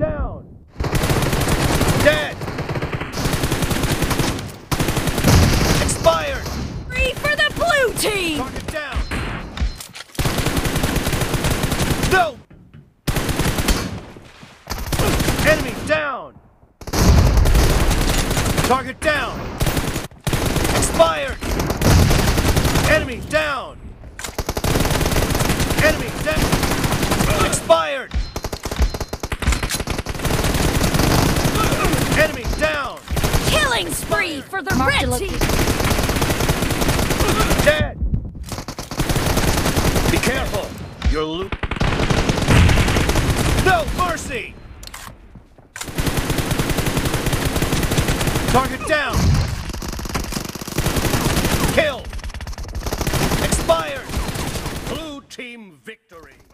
down. Dead. Expired. Free for the blue team. Target down. No. Enemy down. Target down. Expired. Enemy down. Enemy down. Expired. Enemy down. Killing spree for the red team. Dead. Be careful. Your loot. No mercy. Target down. Kill. Expired. Blue team victory.